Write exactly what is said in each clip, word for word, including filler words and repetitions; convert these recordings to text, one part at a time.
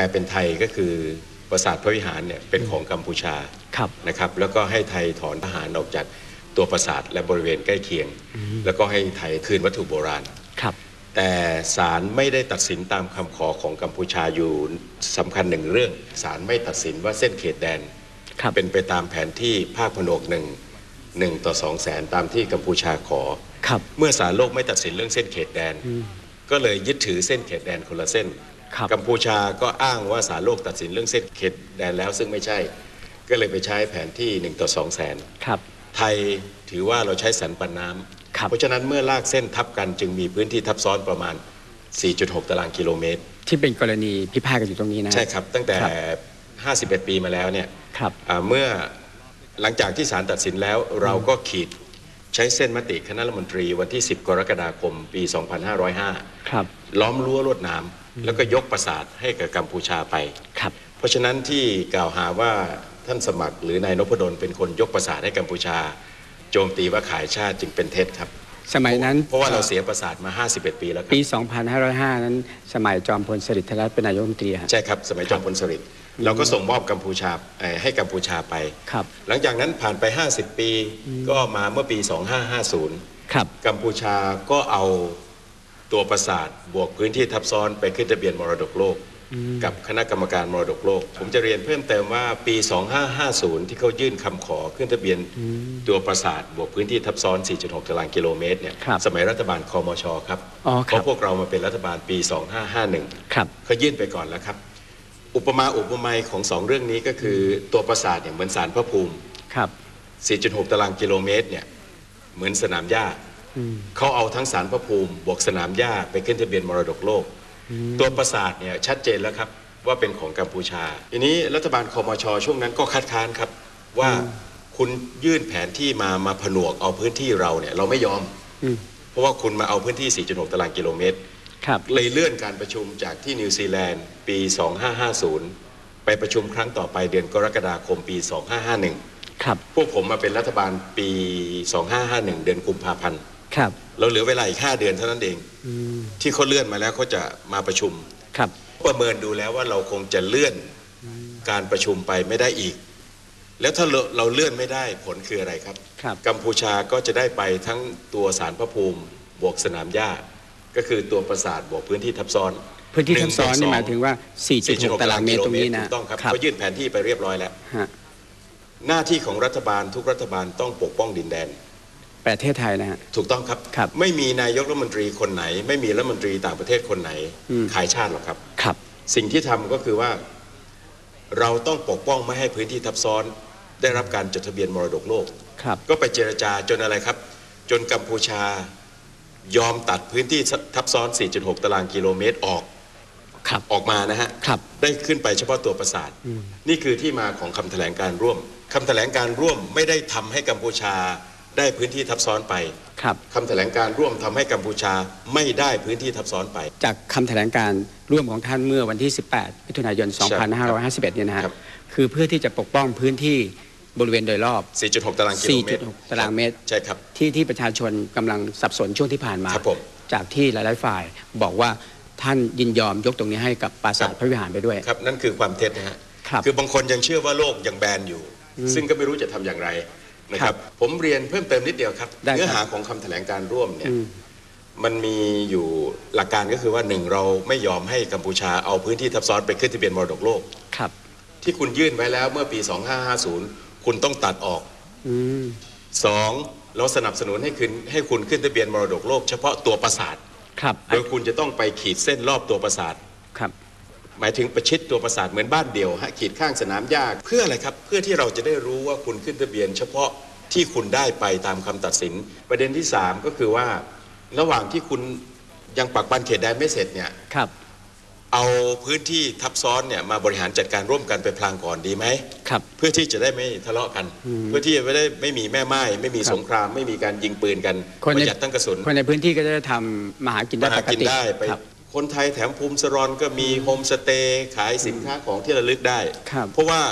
เป็นไทยก็คือปราสาทพระวิหารเนี่ยเป็นของกัมพูชานะครับแล้วก็ให้ไทยถอนทหารออกจากตัวปราสาทและบริเวณใกล้เคียงแล้วก็ให้ไทยคืนวัตถุโบราณแต่ศาลไม่ได้ตัดสินตามคำขอของกัมพูชาอยู่สำคัญหนึ่งเรื่องศาลไม่ตัดสินว่าเส้นเขตแดนเป็นไปตามแผนที่ภาคผนวกหนึ่งหนึ่งต่อสองแสนตามที่กัมพูชาขอเมื่อศาลโลกไม่ตัดสินเรื่องเส้นเขตแดนก็เลยยึดถือเส้นเขตแดนคนละเส้นกัมพูชาก็อ้างว่าศาลโลกตัดสินเรื่องเส้นเขตแดนแล้วซึ่งไม่ใช่ก็เลยไปใช้แผนที่หนึ่งต่อสองแสนไทยถือว่าเราใช้สันปันน้ำเพราะฉะนั้นเมื่อลากเส้นทับกันจึงมีพื้นที่ทับซ้อนประมาณ สี่จุดหก ตารางกิโลเมตรที่เป็นกรณีพิพาทกันอยู่ตรงนี้นะใช่ครับตั้งแต่ห้าสิบเอ็ดปีมาแล้วเนี่ยเมื่อหลังจากที่ศาลตัดสินแล้วเราก็ขีดใช้เส้นมติคณะรัฐมนตรีวันที่สิบกรกฎาคมปีสองพันห้าร้อยห้าล้อมรั้วลวดหนามแล้วก็ยกปราสาทให้กับกัมพูชาไปเพราะฉะนั้นที่กล่าวหาว่าท่านสมัครหรือนายนพดลเป็นคนยกปราสาทให้กัมพูชาโจมตีว่าขายชาติจึงเป็นเท็จครับสมัยนั้นเพราะว่าเราเสียปราสาทมาห้าสิบเอ็ดปีแล้วครับปีสองพันห้าร้อยห้านั้นสมัยจอมพลสฤษดิ์ธนรัตน์เป็นนายกรัฐมนตรีใช่ครับสมัยจอมพลสฤษดิ์เราก็ส่งมอบกัมพูชาให้กัมพูชาไปหลังจากนั้นผ่านไปห้าสิบปีก็มาเมื่อปีสองพันห้าร้อยห้าสิบกัมพูชาก็เอาตัวปราสาทบวกพื้นที่ทับซ้อนไปขึ้นทะเบียนมรดกโลกกับคณะกรรมการมรดกโลกผมจะเรียนเพิ่มเติมว่าปีสองพันห้าร้อยห้าสิบที่เขายื่นคำขอขึ้นทะเบียนตัวปราสาทบวกพื้นที่ทับซ้อน สี่จุดหก ตารางกิโลเมตรเนี่ยสมัยรัฐบาลคมช.ครับเพราะพวกเรามาเป็นรัฐบาลปีสองพันห้าร้อยห้าสิบเอ็ดเขายื่นไปก่อนแล้วครับอุปมาอุปไมยของสองเรื่องนี้ก็คือตัวปราสาทเนี่ยเหมือนศาลพระภูมิ สี่จุดหก ตารางกิโลเมตรเนี่ยเหมือนสนามหญ้าเขาเอาทั้งศาลพระภูมิบวกสนามหญ้าไปขึ้นทะเบียนมรดกโลกตัวปราสาทเนี่ยชัดเจนแล้วครับว่าเป็นของกัมพูชาทีนี้รัฐบาลคมช.ช่วงนั้นก็คัดค้านครับว่าคุณยื่นแผนที่มามาผนวกเอาพื้นที่เราเนี่ยเราไม่ยอมเพราะว่าคุณมาเอาพื้นที่ สี่จุดหก ตารางกิโลเมตรเลยเลื่อนการประชุมจากที่นิวซีแลนด์ปีสองพันห้าร้อยห้าสิบไปประชุมครั้งต่อไปเดือนกรกฎาคมปีสองพันห้าร้อยห้าสิบเอ็ดครับพวกผมมาเป็นรัฐบาลปีสองพันห้าร้อยห้าสิบเอ็ดเดือนกุมภาพันธ์ครับเราเหลือเวลาอีกห้าเดือนเท่านั้นเองที่เขาเลื่อนมาแล้วเขาจะมาประชุมครับประเมินดูแล้วว่าเราคงจะเลื่อนการประชุมไปไม่ได้อีกแล้วถ้าเราเลื่อนไม่ได้ผลคืออะไรครับกัมพูชาก็จะได้ไปทั้งตัวศาลพระภูมิบวกสนามหญ้าก็คือตัวปราสาทบวกพื้นที่ทับซ้อนพื้นที่ทับซ้อนนี่หมายถึงว่า สี่จุดหก ตารางเมตรตรงนี้นะถูกต้องครับเขายื่นแผนที่ไปเรียบร้อยแล้วหน้าที่ของรัฐบาลทุกรัฐบาลต้องปกป้องดินแดนประเทศไทยนะฮะถูกต้องครับไม่มีนายกรัฐมนตรีคนไหนไม่มีรัฐมนตรีต่างประเทศคนไหนขายชาติหรอกครับครับสิ่งที่ทำก็คือว่าเราต้องปกป้องไม่ให้พื้นที่ทับซ้อนได้รับการจดทะเบียนมรดกโลกครับก็ไปเจรจาจนอะไรครับจนกัมพูชายอมตัดพื้นที่ทับซ้อน สี่จุดหก ตารางกิโลเมตรออกออกมานะฮะได้ขึ้นไปเฉพาะตัวปราสาทนี่คือที่มาของคำแถลงการร่วมคำแถลงการร่วมไม่ได้ทำให้กัมพูชาได้พื้นที่ทับซ้อนไปคำแถลงการร่วมทำให้กัมพูชาไม่ได้พื้นที่ทับซ้อนไปจากคำแถลงการร่วมของท่านเมื่อวันที่สิบแปดมิถุนายนสองพันห้าร้อยห้าสิบเอ็ดเนี่ยนะฮะคือเพื่อที่จะปกป้องพื้นที่บริเวณโดยรอบ สี่จุดหก ตารางกิโลเมตร สี่จุดหก ตารางเมตรใช่ครับที่ที่ประชาชนกำลังสับสนช่วงที่ผ่านมาจากที่หลายๆฝ่ายบอกว่าท่านยินยอมยกตรงนี้ให้กับปราสาทพระวิหารไปด้วยครับนั่นคือความเท็จนะฮะคือบางคนยังเชื่อว่าโลกยังแบนอยู่ซึ่งก็ไม่รู้จะทำอย่างไรนะครับผมเรียนเพิ่มเติมนิดเดียวครับเนื้อหาของคำแถลงการร่วมเนี่ยมันมีอยู่หลักการก็คือว่าหนึ่งเราไม่ยอมให้กัมพูชาเอาพื้นที่ทับซ้อนไปขึ้นทะเบียนมรดกโลกครับที่คุณยื่นไว้แล้วเมื่อปีสองพันห้าร้อยห้าสิบคุณต้องตัดออกสองเราสนับสนุนให้คุณให้คุณขึ้นทะเบียนมรดกโลกเฉพาะตัวปราสาทครับโดยคุณจะต้องไปขีดเส้นรอบตัวปราสาทครับหมายถึงประชิดตัวปราสาทเหมือนบ้านเดี่ยวฮะขีดข้างสนามหญ้าเพื่ออะไรครับเพื่อที่เราจะได้รู้ว่าคุณขึ้นทะเบียนเฉพาะที่คุณได้ไปตามคำตัดสินประเด็นที่สามก็คือว่าระหว่างที่คุณยังปักบันเขตแดนไม่เสร็จเนี่ยครับเอาพื้นที่ทับซ้อนเนี่ยมาบริหารจัดการร่วมกันไปพลางก่อนดีไหมครับเพื่อที่จะได้ไม่ทะเลาะกันเพื่อที่จะไม่ได้ไม่มีแม่ไม้ไม่มีสงครามไม่มีการยิงปืนกันประหยัดตั้งกระสุนคนในพื้นที่ก็จะทำมาหากินได้ปกติไปคนไทยแถมภูมิสรอนก็มีโฮมสเตย์ขายสินค้าของที่ระลึกได้เพราะว่า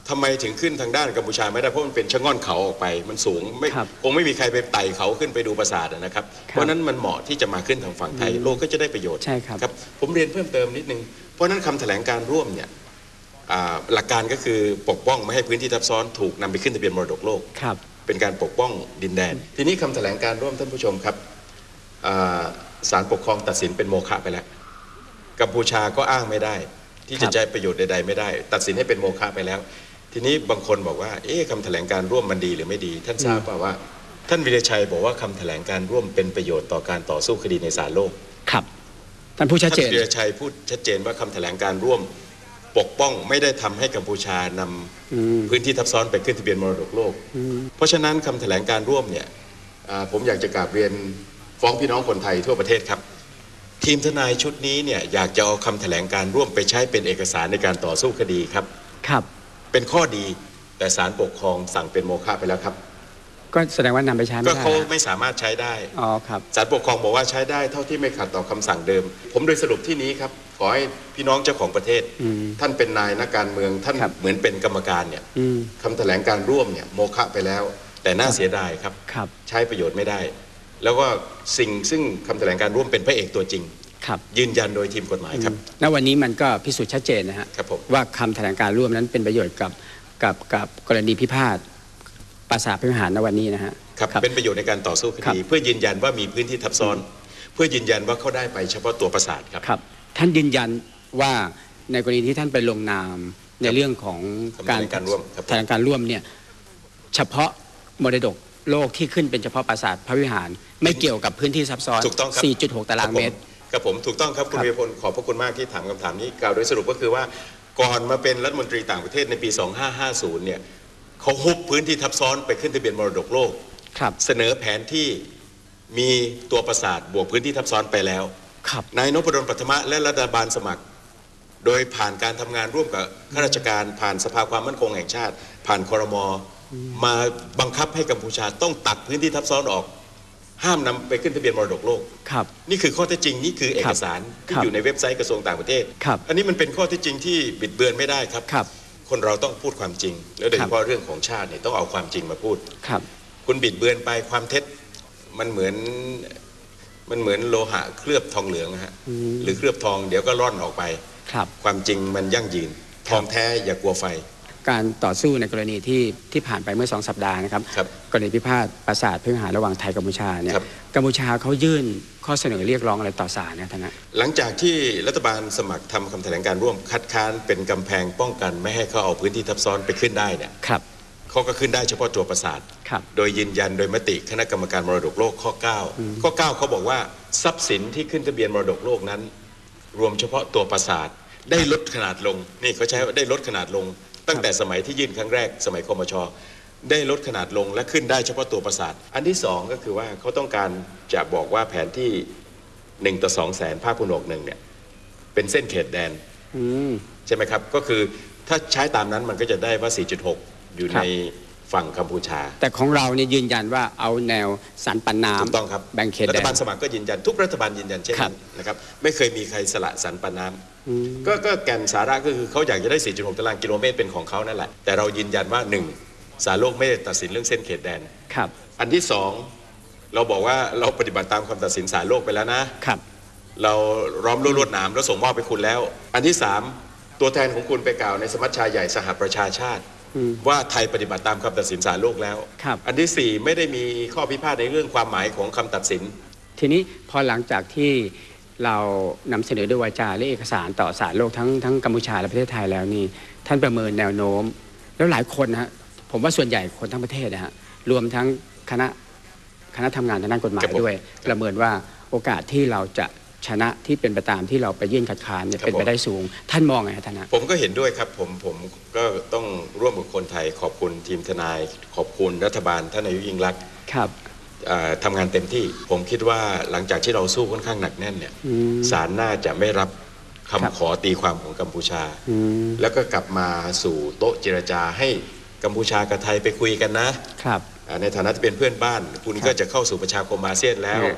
ทำไมถึงขึ้นทางด้านกัมพูชาไม่ได้เพราะมันเป็นชะง่อนเขาออกไปมันสูงไม่คงไม่มีใครไปไต่เขาขึ้นไปดูปราสาทนะครับเพราะนั้นมันเหมาะที่จะมาขึ้นทางฝั่งไทยโลกก็จะได้ประโยชน์ใช่ครับครับผมเรียนเพิ่มเติมนิดนึงเพราะนั้นคำแถลงการร่วมเนี่ยหลักการก็คือปกป้องไม่ให้พื้นที่ทับซ้อนถูกนำไปขึ้นทะเบียนมรดกโลกเป็นการปกป้องดินแดนทีนี้คำแถลงการร่วมท่านผู้ชมครับศาลปกครองตัดสินเป็นโมฆะไปแล้วกัมพูชาก็อ้างไม่ได้ที่จะใช้ประโยชน์ใดๆไม่ได้ตัดสินให้เป็นโมฆะไปแล้วทีนี้บางคนบอกว่าเอ๊ะคำแถลงการร่วมมันดีหรือไม่ดีท่านทราบป่าวว่าท่านวิรชัยบอกว่าคำแถลงการร่วมเป็นประโยชน์ต่อการต่อสู้คดีในศาลโลกครับท่านผู้ชัดเจนท่านวิรชัยพูดชัดเจนว่าคำแถลงการร่วมปกป้องไม่ได้ทำให้กัมพูชานำพื้นที่ทับซ้อนไปขึ้นทะเบียนมรดกโลกเพราะฉะนั้นคำแถลงการร่วมเนี่ยผมอยากจะกราบเรียนฟ้องพี่น้องคนไทยทั่วประเทศครับทีมทนายชุดนี้เนี่ยอยากจะเอาคำแถลงการร่วมไปใช้เป็นเอกสารในการต่อสู้คดีครับครับเป็นข้อดีแต่ศาลปกครองสั่งเป็นโมฆะไปแล้วครับก็แสดงว่านำไปใช้ไม่ได้ก็เขาไม่สามารถใช้ได้อ๋อครับศาลปกครองบอกว่าใช้ได้เท่าที่ไม่ขัดต่อคำสั่งเดิมผมโดยสรุปที่นี้ครับขอให้พี่น้องเจ้าของประเทศท่านเป็นนายนักการเมืองท่านเหมือนเป็นกรรมการเนี่ยคำแถลงการร่วมเนี่ยโมฆะไปแล้วแต่น่าเสียดายครับใช้ประโยชน์ไม่ได้แล้วก็สิ่งซึ่งคำแถลงการร่วมเป็นพระเอกตัวจริงยืนยันโดยทีมกฎหมายครับณวันนี้มันก็พิสูจน์ชัดเจนนะฮะว่าคำแถลงการร่วมนั้นเป็นประโยชน์กับกับกับกรณีพิพาทปราสาทพระวิหารณวันนี้นะฮะครับเป็นประโยชน์ในการต่อสู้คดีเพื่อยืนยันว่ามีพื้นที่ทับซ้อนเพื่อยืนยันว่าเขาได้ไปเฉพาะตัวปราสาทครับครับท่านยืนยันว่าในกรณีที่ท่านไปลงนามในเรื่องของการแถลงการร่วมแถลงการร่วมเนี่ยเฉพาะมรดกโลกที่ขึ้นเป็นเฉพาะปราสาทพระวิหารไม่เกี่ยวกับพื้นที่ซับซ้อน สี่จุดหก ตารางเมตรกับผมถูกต้องครับคุณวีรพลขอบพระคุณมากที่ถามคำถามนี้กล่าวโดยสรุปก็คือว่าก่อนมาเป็นรัฐมนตรีต่างประเทศในปีสองพันห้าร้อยห้าสิบเนี่ยเขาฮุบพื้นที่ทับซ้อนไปขึ้นทะเบียนมรดกโลกเสนอแผนที่มีตัวปราสาทบวกพื้นที่ทับซ้อนไปแล้วนายนพดลปัทมะและรัฐบาลสมัครโดยผ่านการทำงานร่วมกับข้าราชการผ่านสภาความมั่นคงแห่งชาติผ่านครม.มาบังคับให้กัมพูชาต้องตัดพื้นที่ทับซ้อนออกห้ามนำไปขึ้นทะเบียนมรดกโลกนี่คือข้อเท็จจริงนี่คือเอกสารที่อยู่ในเว็บไซต์กระทรวงต่างประเทศอันนี้มันเป็นข้อเท็จจริงที่บิดเบือนไม่ได้ครับคนเราต้องพูดความจริงแล้วโดยเฉพาะเรื่องของชาติเนี่ยต้องเอาความจริงมาพูดคุณบิดเบือนไปความเท็จมันเหมือนมันเหมือนโลหะเคลือบทองเหลืองฮะหรือเคลือบทองเดี๋ยวก็ร่อนออกไปความจริงมันยั่งยืนทองแท้อย่ากลัวไฟการต่อสู้ในกรณีที่ที่ผ่านไปเมื่อสองสัปดาห์นะครับกรณีพิพาทปราสาทพระวิหารระหว่างไทยกัมพูชาเนี่ยกัมพูชาเขายื่นข้อเสนอเรียกร้องอะไรต่อศาลเนี่ยท่านนะหลังจากที่รัฐบาลสมัครทำคำแถลงการร่วมคัดค้านเป็นกำแพงป้องกันไม่ให้เขาเอาพื้นที่ทับซ้อนไปขึ้นได้เนี่ยเขาก็ขึ้นได้เฉพาะตัวปราสาทโดยยืนยันโดยมติคณะกรรมการมรดกโลกข้อเก้าข้อเก้าเขาบอกว่าทรัพย์สินที่ขึ้นทะเบียนมรดกโลกนั้นรวมเฉพาะตัวปราสาทได้ลดขนาดลงนี่เขาใช้ว่าได้ลดขนาดลงตั้งแต่สมัยที่ยื่นครั้งแรกสมัยคมช.ได้ลดขนาดลงและขึ้นได้เฉพาะตัวปราสาทอันที่สองก็คือว่าเขาต้องการจะบอกว่าแผนที่หนึ่งต่อสองแสนภาคผนวกหนึ่งเนี่ยเป็นเส้นเขตแดนใช่ไหมครับก็คือถ้าใช้ตามนั้นมันก็จะได้ว่า สี่จุดหก อยู่ในฝั่งกัมพูชาแต่ของเราเนี่ยยืนยันว่าเอาแนวสันปันน้ำถูกต้องครับแบ่งเขตแดนรัฐบาลสมัครก็ยืนยันทุกรัฐบาลยืนยันเช่นนั้นนะครับไม่เคยมีใครสละสันปันน้ำก็ก็แก่นสาระก็คือเขาอยากจะได้ สี่จุดหก ตารางกิโลเมตรเป็นของเขานั่นแหละแต่เรายืนยันว่าหนึ่งศาลโลกไม่ได้ตัดสินเรื่องเส้นเขตแดนครับอันที่สองเราบอกว่าเราปฏิบัติตามคำตัดสินศาลโลกไปแล้วนะครับเราล้อมรั้วลวดหนามแล้วส่งมอบไปคุณแล้วอันที่สามตัวแทนของคุณไปกล่าวในสมัชชาใหญ่สหประชาชาติว่าไทยปฏิบัติตามคำตัดสินศาลโลกแล้วอันที่สี่ไม่ได้มีข้อพิพาทในเรื่องความหมายของคำตัดสินทีนี้พอหลังจากที่เรานำเสนอด้วยวาจาและเอกสารต่อศาลโลกทั้งทั้งกัมพูชาและประเทศไทยแล้วนี่ท่านประเมินแนวโน้มแล้วหลายคนนะฮะผมว่าส่วนใหญ่คนทั้งประเทศนะฮะรวมทั้งคณะคณะทำงานทางด้านกฎหมายด้วยประเมินว่าโอกาสที่เราจะชนะที่เป็นไปตามที่เราไปยื่นคัดค้านเนี่ยเป็นไปได้สูงท่านมองไงท่านนะผมก็เห็นด้วยครับผมผมก็ต้องร่วมกับคนไทยขอบคุณทีมทนายขอบคุณรัฐบาลท่านนายกยิ่งลักษณ์ครับทำงานเต็มที่ผมคิดว่าหลังจากที่เราสู้ค่อนข้างหนักแน่นเนี่ยศาลน่าจะไม่รับคำขอตีความของกัมพูชาแล้วก็กลับมาสู่โต๊ะเจรจาให้กัมพูชากับไทยไปคุยกันนะครับในฐานะที่เป็นเพื่อนบ้านคุณก็จะเข้าสู่ประชาคมอาเซียนแล้ว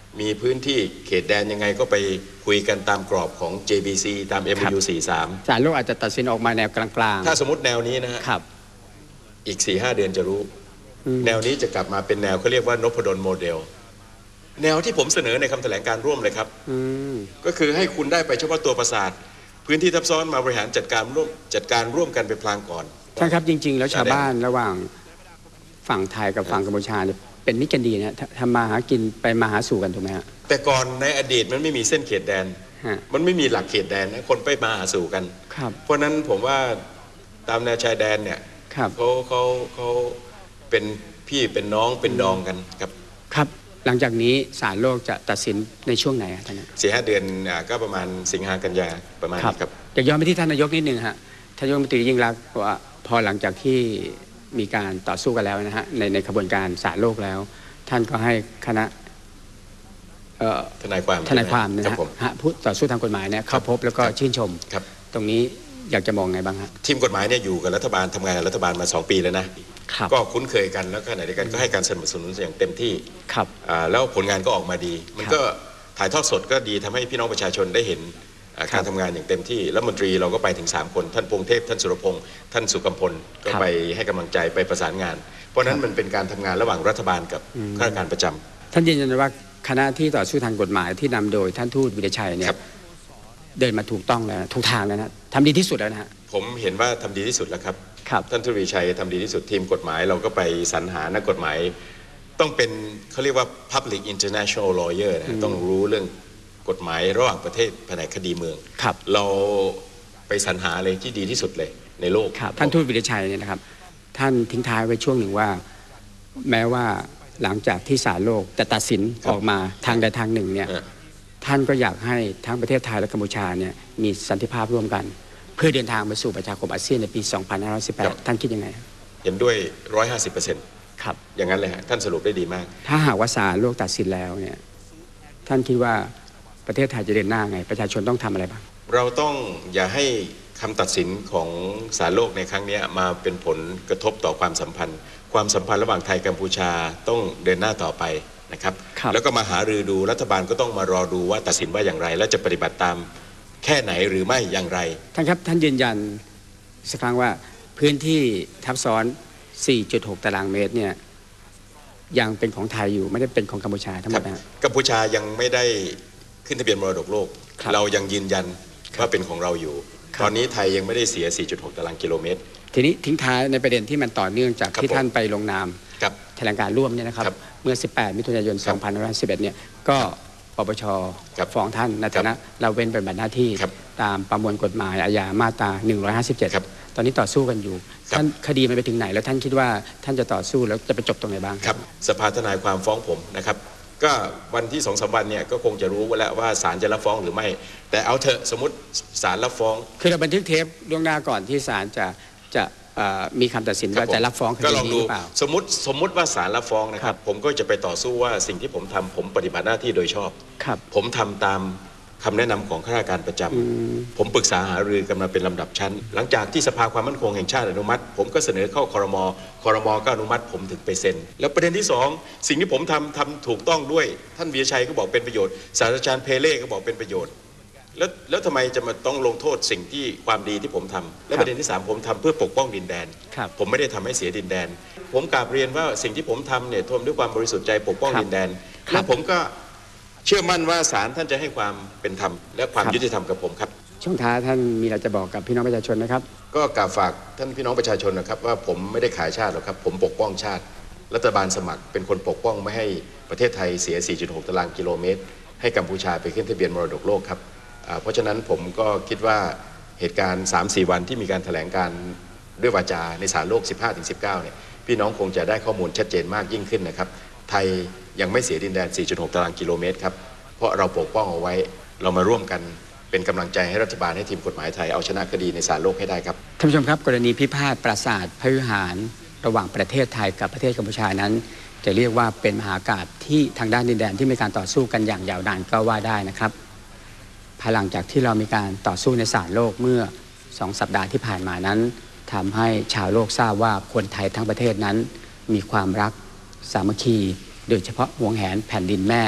มีพื้นที่เขตแดนยังไงก็ไปคุยกันตามกรอบของ เจ บี ซี ตาม เอ็ม โอ ยู สี่สิบสามศาลโลกอาจจะตัดสินออกมาแนวกลางๆถ้าสมมติแนวนี้นะฮะอีก สี่ห้า เดือนจะรู้แนวนี้จะกลับมาเป็นแนวเขาเรียกว่านพดลโมเดลแนวที่ผมเสนอในคำแถลงการร่วมเลยครับก็คือให้คุณได้ไปเฉพาะตัวปราสาทพื้นที่ทับซ้อนมาบริหารจัดการร่วมจัดการร่วมกันเป็นพลางก่อนท่านครับจริงๆแล้วชาวบ้านระหว่างฝั่งไทยกับฝั่งกัมพูชาเนี่ยเป็นมิตรกันดีนะทำมาหากินไปมาหาสู่กันถูกไหมฮะแต่ก่อนในอดีตมันไม่มีเส้นเขตแดนมันไม่มีหลักเขตแดนนะคนไปมาหาสู่กันเพราะนั้นผมว่าตามแนวชายแดนเนี่ยเขาเขาเขาเป็นพี่เป็นน้องเป็นดองกันครับครับหลังจากนี้ศาลโลกจะตัดสินในช่วงไหนท่านสี่ห้าเดือนก็ประมาณสิงหากันยาประมาณนี้ครับจะย้อนไปที่ท่านนายกนิดนึงฮะท่านนายกรัฐมนตรียิ่งรักษณ์ว่าพอหลังจากที่มีการต่อสู้กันแล้วนะฮะในในกระบวนการศาลโลกแล้วท่านก็ให้คณะทนายความทนายความนะฮะผู้ต่อสู้ทางกฎหมายเนี่ยเข้าพบแล้วก็ชื่นชมตรงนี้อยากจะมองไงบ้างฮะทีมกฎหมายเนี่ยอยู่กับรัฐบาลทำงานกับรัฐบาลมาสองปีแล้วนะก็คุ้นเคยกันแล้วก็ขณะเดียวกันก็ให้การสนับสนุนอย่างเต็มที่แล้วผลงานก็ออกมาดีมันก็ถ่ายทอดสดก็ดีทำให้พี่น้องประชาชนได้เห็นการทำงานอย่างเต็มที่แล้วมนตรีเราก็ไปถึงสามคนท่านพงเทพท่านสุรพงศ์ท่านสุกัมพลก็ไปให้กำลังใจไปประสานงานเพราะนั้นมันเป็นการทำงานระหว่างรัฐบาลกับข้าราชการประจำท่านยืนยันว่าคณะที่ต่อสู้ทางกฎหมายที่นำโดยท่านทูตวิรชัยเนี่ยเดินมาถูกต้องแล้วถูกทางแล้วนะทำดีที่สุดแล้วนะฮะผมเห็นว่าทำดีที่สุดแล้วครับท่านทูตวิรชัยทำดีที่สุดทีมกฎหมายเราก็ไปสรรหานักกฎหมายต้องเป็นเขาเรียกว่า public international lawyer นะต้องรู้เรื่องกฎหมายระหว่างประเทศแผนกคดีเมืองเราไปสรรหาอะไรที่ดีที่สุดเลยในโลกท่านทูตวิรชัยเนี่ยนะครับท่านทิ้งท้ายไว้ช่วงหนึ่งว่าแม้ว่าหลังจากที่ศาลโลกจะตัดสินออกมาทางใดทางหนึ่งเนี่ยท่านก็อยากให้ทั้งประเทศไทยและกัมพูชาเนี่ยมีสันติภาพร่วมกันเพื่อเดินทางไปสู่ประชาคมอาเซียนในปีสองพันห้าร้อยสิบแปดท่านคิดยังไงเห็นด้วย หนึ่งร้อยห้าสิบเปอร์เซ็นต์ ครับอย่างนั้นเลยฮะท่านสรุปได้ดีมากถ้าหากว่าศาลโลกตัดสินแล้วเนี่ยท่านคิดว่าประเทศไทยจะเดินหน้าไงประชาชนต้องทำอะไรบ้างเราต้องอย่าให้คำตัดสินของศาลโลกในครั้งนี้มาเป็นผลกระทบต่อความสัมพันธ์ความสัมพันธ์ระหว่างไทยกัมพูชาต้องเดินหน้าต่อไปนะครับแล้วก็มาหารือดูรัฐบาลก็ต้องมารอดูว่าตัดสินว่าอย่างไรและจะปฏิบัติตามแค่ไหนหรือไม่อย่างไรท่านครับท่านยืนยันสักครั้งว่าพื้นที่ทับซ้อน สี่จุดหก ตารางเมตรเนี่ยยังเป็นของไทยอยู่ไม่ได้เป็นของกัมพูชาทั้งหมดนะกัมพูชายังไม่ได้ขึ้นทะเบียนมรดกโลกเรายังยืนยันว่าเป็นของเราอยู่ตอนนี้ไทยยังไม่ได้เสีย สี่จุดหก ตารางกิโลเมตรทีนี้ทิ้งท้ายในประเด็นที่มันต่อเนื่องจากที่ท่านไปลงนามแถลงการร่วมเนี่ยนะครับเมื่อสิบแปดมิถุนายนสองพันห้าร้อยสิบเอ็ดเนี่ยก็ปปชฟ้องท่านในฐานะเราเว้นปฏิบัติหน้าที่ตามประมวลกฎหมายอาญามาตราหนึ่งร้อยห้าสิบเจ็ดตอนนี้ต่อสู้กันอยู่ท่านคดีมันไปถึงไหนแล้วท่านคิดว่าท่านจะต่อสู้แล้วจะไปจบตรงไหนบ้างครับสภาทนายความฟ้องผมนะครับก็วันที่สองสามวันเนี่ยก็คงจะรู้แล้วว่าศาลจะรับฟ้องหรือไม่แต่เอาเถอะสมมติศาลรับฟ้องคือเราบันทึกเทปล่วงหน้าก่อนที่ศาลจะจะมีคำตัดสินว่าจะรับฟ้องคดีนี้หรือเปล่าสมมติสมมติว่าศาลรับฟ้องนะครับผมก็จะไปต่อสู้ว่าสิ่งที่ผมทำผมปฏิบัติหน้าที่โดยชอบผมทำตามคำแนะนำของข้าราชการประจำผมปรึกษาหารือกันมาเป็นลำดับชั้นหลังจากที่สภาความมั่นคงแห่งชาติอนุมัติผมก็เสนอเข้าครมครมก็อนุมัติผมถึงไปเซ็นแล้วประเด็นที่สองสิ่งที่ผมทำทำถูกต้องด้วยท่านวีรชัยก็บอกเป็นประโยชน์ศาสตราจารย์เพเล่ก็บอกเป็นประโยชน์แล้วแล้วทำไมจะมาต้องลงโทษสิ่งที่ความดีที่ผมทำและประเด็นที่สามผมทำเพื่อปกป้องดินแดนผมไม่ได้ทำให้เสียดินแดนผมกราบเรียนว่าสิ่งที่ผมทำเนี่ยทำด้วยความบริสุทธิ์ใจปกป้องดินแดนและผมก็เชื่อมั่นว่าศาลท่านจะให้ความเป็นธรรมและความยุติธรรมกับผมครับช่วงท้ายท่านมีอะไรจะบอกกับพี่น้องประชาชนนะครับก็กราบฝากท่านพี่น้องประชาชนนะครับว่าผมไม่ได้ขายชาติหรอกครับผมปกป้องชาติรัฐบาลสมัครเป็นคนปกป้องไม่ให้ประเทศไทยเสีย สี่จุดหก ตารางกิโลเมตรให้กัมพูชาไปขึ้นทะเบียนมรดกโลกครับเพราะฉะนั้นผมก็คิดว่าเหตุการณ์ สามสี่ วันที่มีการแถลงการด้วยวาจาในศาลโลก สิบห้าถึงสิบเก้า เนี่ยพี่น้องคงจะได้ข้อมูลชัดเจนมากยิ่งขึ้นนะครับไทยยังไม่เสียดินแดน สี่จุดหก ตารางกิโลเมตรครับเพราะเราปกป้องเอาไว้เรามาร่วมกันเป็นกำลังใจให้รัฐบาลให้ทีมกฎหมายไทยเอาชนะคดีในศาลโลกให้ได้ครับท่านผู้ชมครับกรณีพิพาทปราสาทพระวิหารระหว่างประเทศไทยกับประเทศกัมพูชานั้นจะเรียกว่าเป็นมหากาพย์ที่ทางด้านดินแดนที่มีการต่อสู้กันอย่างยาวนานก็ว่าได้นะครับภายหลังจากที่เรามีการต่อสู้ในศาลโลกเมื่อสองสัปดาห์ที่ผ่านมานั้นทำให้ชาวโลกทราบว่าคนไทยทั้งประเทศนั้นมีความรักสามัคคีโดยเฉพาะหวงแหนแผ่นดินแม่เ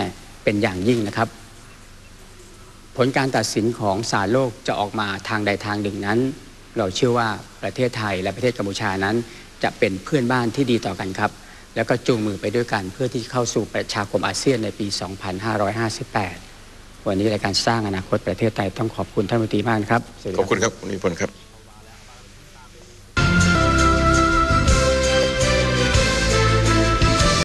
เป็นอย่างยิ่งนะครับ ผลการตัดสินของศาลโลกจะออกมาทางใดทางหนึ่งนั้น เราเชื่อว่าประเทศไทยและประเทศกัมพูชานั้นจะเป็นเพื่อนบ้านที่ดีต่อกันครับแล้วก็จูงมือไปด้วยกันเพื่อที่เข้าสู่ประชาคมอาเซียนในปี สองพันห้าร้อยห้าสิบแปด วันนี้รายการสร้างอนาคตประเทศไทยต้องขอบคุณท่านรัฐมนตรีมากครับขอบคุณครับคุณนิพนธ์ครับ